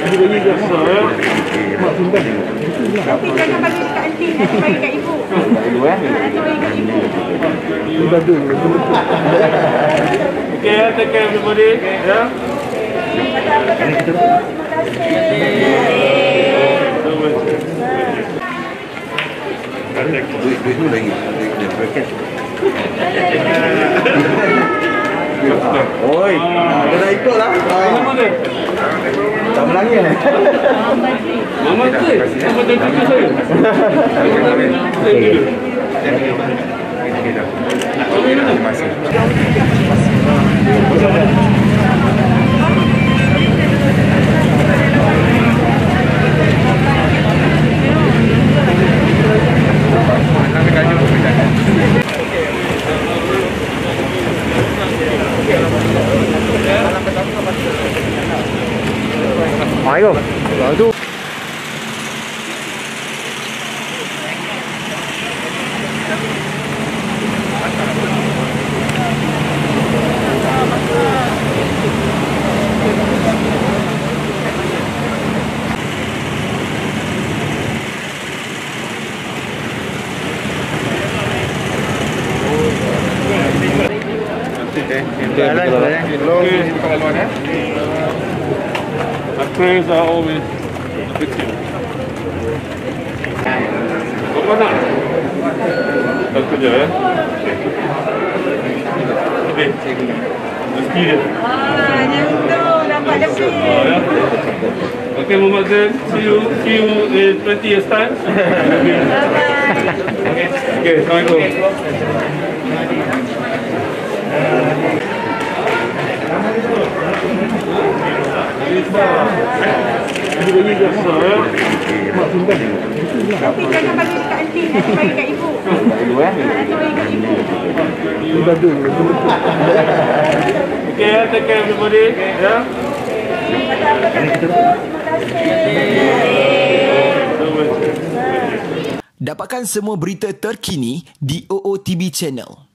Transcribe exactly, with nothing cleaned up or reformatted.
Tapi jangan bagi kat anti, nanti bagi kat ibu. Nanti bagi kat ibu. Okay, take care everybody. Yeah. Terima kasih. Duit tu lagi. Duit bracket. Oi, dia dah ikut lah. Nama dia? Tak lagi eh. Mama tu. Nama dia cucu saya. Terima kasih. Ayo, lalu. My prayers are always with you. Apa nak? Tak kerja ya? Okey. Rezeki dia. Ah, yang tu dapat lebih. Oh, ya. Okay, Muhammad Zain. See you, see you in twenty years time. Okay. Okay, Assalamualaikum. Tapi jangan bagi kat anti, nanti bagi kat ibu. Nanti bagi kat ibu. Okay, take care everybody. Yeah. Dapatkan semua berita terkini di O O T B Channel.